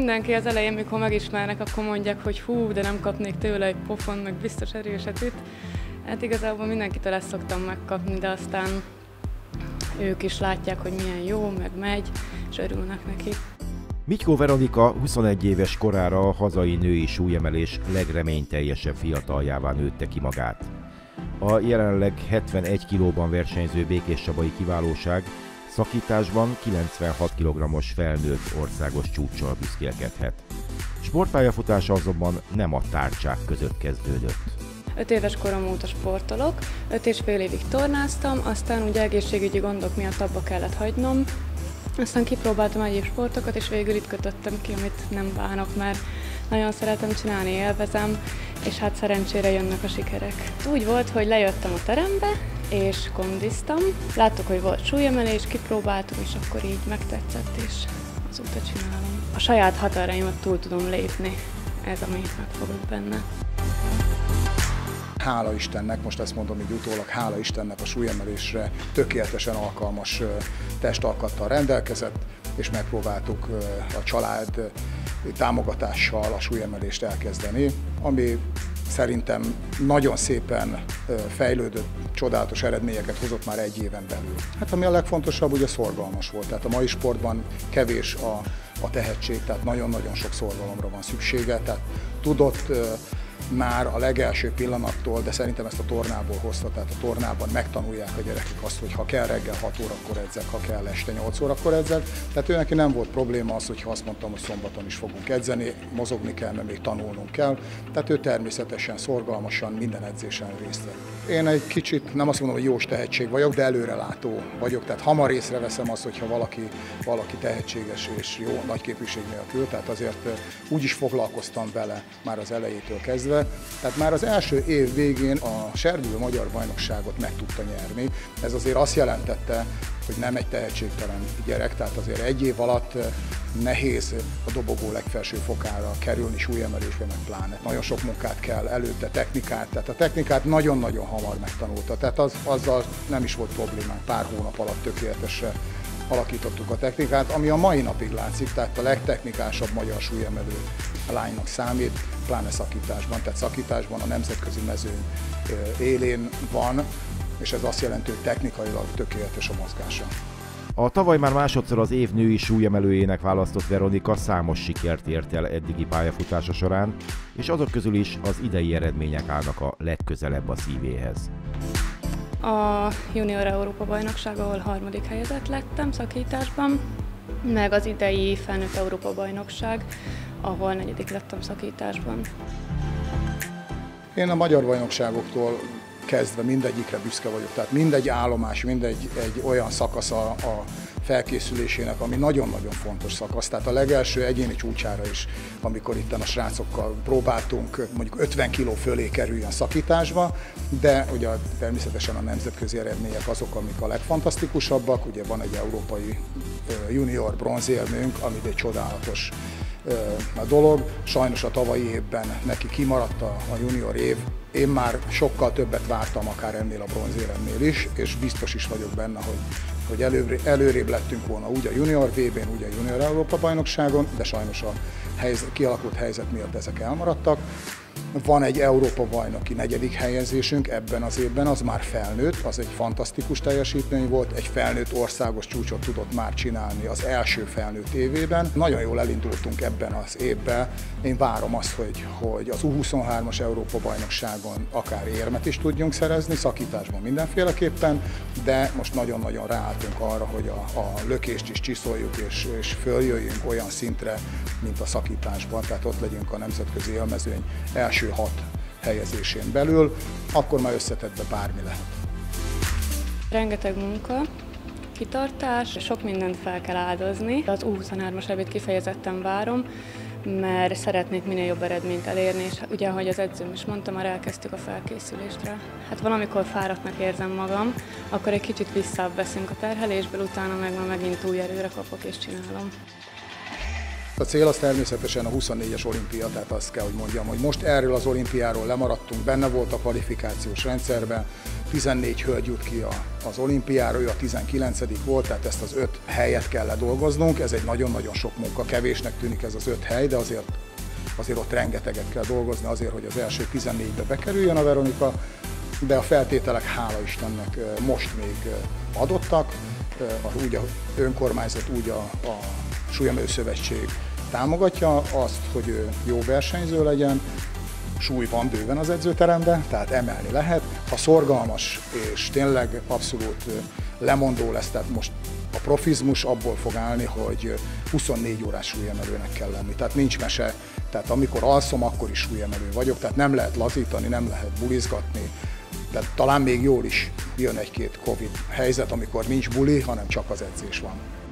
mindenki az elején, mikor megismernek, akkor mondják, hogy hú, de nem kapnék tőle egy pofon, meg biztos erőset üt. Hát igazából mindenkitől ezt szoktam megkapni, de aztán ők is látják, hogy milyen jó, meg megy, és örülnek neki. Mitykó Veronika 21 éves korára a hazai női súlyemelés legreményteljesebb fiataljává nőtte ki magát. A jelenleg 71 kilóban versenyző békéscsabai kiválóság szakításban 96 kg-os felnőtt országos csúccsal büszkélkedhet. Sportpályafutása azonban nem a tárcsák között kezdődött. 5 éves korom óta sportolok, 5,5 évig tornáztam, aztán ugye egészségügyi gondok miatt abba kellett hagynom. Aztán kipróbáltam egyéb sportokat, és végül itt kötöttem ki, amit nem bánok, mert nagyon szeretem csinálni, élvezem, és hát szerencsére jönnek a sikerek. Úgy volt, hogy lejöttem a terembe, és kondiztam. Láttuk, hogy volt súlyemelés, kipróbáltam, és akkor így megtetszett, és azóta csinálom. A saját határaimat túl tudom lépni, ez ami megfogott benne. Hála Istennek, most ezt mondom így utólag, hála Istennek a súlyemelésre tökéletesen alkalmas testalkattal rendelkezett, és megpróbáltuk a család támogatással a súlyemelést elkezdeni, ami szerintem nagyon szépen fejlődött, csodálatos eredményeket hozott már egy éven belül. Hát ami a legfontosabb, ugye szorgalmas volt, tehát a mai sportban kevés a tehetség, tehát nagyon-nagyon sok szorgalomra van szüksége, tehát tudott már a legelső pillanattól, de szerintem ezt a tornából hozta, tehát a tornában megtanulják a gyerekek azt, hogy ha kell reggel 6 órakor edzek, ha kell este 8 órakor edzek. Tehát ő neki nem volt probléma az, hogyha azt mondtam, hogy szombaton is fogunk edzeni, mozogni kell, mert még tanulnunk kell. Tehát ő természetesen, szorgalmasan minden edzésen részt vett. Én egy kicsit, nem azt mondom, hogy jós tehetség vagyok, de előrelátó vagyok. Tehát hamar észreveszem azt, hogyha valaki tehetséges és jó nagy képviség nélkül. Tehát azért úgy is foglalkoztam vele már az elejétől kezdve. Tehát már az első év végén a serdülő magyar bajnokságot meg tudta nyerni. Ez azért azt jelentette, hogy nem egy tehetségtelen gyerek, tehát azért egy év alatt nehéz a dobogó legfelső fokára kerülni, súlyemelésbe meg pláne. Nagyon sok munkát kell előtte, technikát, tehát a technikát nagyon-nagyon hamar megtanulta, tehát azzal nem is volt problémánk, pár hónap alatt tökéletesen alakítottuk a technikát, ami a mai napig látszik, tehát a legtechnikásabb magyar súlyemelő lánynak számít, pláne szakításban. Tehát szakításban a nemzetközi mezőny élén van, és ez azt jelenti, hogy technikailag tökéletes a mozgása. A tavaly már másodszor az év női súlyemelőjének választott Veronika számos sikert ért el eddigi pályafutása során, és azok közül is az idei eredmények állnak a legközelebb a szívéhez. A Junior Európa bajnokság, ahol 3. helyezett lettem szakításban, meg az idei felnőtt Európa bajnokság, ahol 4. lettem szakításban. Én a magyar bajnokságoktól kezdve mindegyikre büszke vagyok, tehát mindegy állomás, mindegy egy olyan szakasz a felkészülésének, ami nagyon-nagyon fontos szakasz. Tehát a legelső egyéni csúcsára is, amikor itt a srácokkal próbáltunk mondjuk 50 kg fölé kerüljön szakításba, de ugye természetesen a nemzetközi eredmények azok, amik a legfantasztikusabbak. Ugye van egy európai junior bronzérmünk, ami egy csodálatos a dolog. Sajnos a tavalyi évben neki kimaradt a junior év. Én már sokkal többet vártam akár ennél a bronzéremnél is, és biztos is vagyok benne, hogy előrébb lettünk volna úgy a junior VB-n, úgy a junior Európa bajnokságon, de sajnos a kialakult helyzet miatt ezek elmaradtak. Van egy Európa bajnoki 4. helyezésünk ebben az évben, az már felnőtt, az egy fantasztikus teljesítmény volt, egy felnőtt országos csúcsot tudott már csinálni az első felnőtt évében. Nagyon jól elindultunk ebben az évben, én várom azt, hogy az U23-as Európa bajnokságon akár érmet is tudjunk szerezni, szakításban mindenféleképpen, de most nagyon-nagyon ráálltunk arra, hogy a lökést is csiszoljuk és följöjjünk olyan szintre, mint a szakításban, tehát ott legyünk a nemzetközi élmezőny első 6 helyezésén belül, akkor már összetettbe bármi lehet. Rengeteg munka, kitartás, sok mindent fel kell áldozni. Az U23-as EB-t kifejezetten várom, mert szeretnék minél jobb eredményt elérni, és ugye, ahogy az edzőm is mondta, már elkezdtük a felkészülésre. Hát valamikor fáradtnak érzem magam, akkor egy kicsit visszább veszünk a terhelésből, utána meg már megint új erőre kapok és csinálom. A cél az természetesen a 24-es olimpia, tehát azt kell, hogy mondjam, hogy most erről az olimpiáról lemaradtunk, benne volt a kvalifikációs rendszerben, 14 hölgy jut ki az olimpiára, ő a 19. volt, tehát ezt az 5 helyet kell ledolgoznunk. Ez egy nagyon-nagyon sok munka, kevésnek tűnik ez az 5 hely, de azért ott rengeteget kell dolgozni azért, hogy az első 14-be bekerüljön a Veronika, de a feltételek hála Istennek most még adottak, úgy a önkormányzat, úgy a Súlyemelő Szövetség támogatja azt, hogy ő jó versenyző legyen, súly van bőven az edzőteremben, tehát emelni lehet. Ha szorgalmas és tényleg abszolút lemondó lesz, tehát most a profizmus abból fog állni, hogy 24 órás súlyemelőnek kell lenni. Tehát nincs mese, tehát amikor alszom, akkor is súlyemelő vagyok, tehát nem lehet lazítani, nem lehet bulizgatni. Tehát talán még jól is jön egy-két Covid helyzet, amikor nincs buli, hanem csak az edzés van.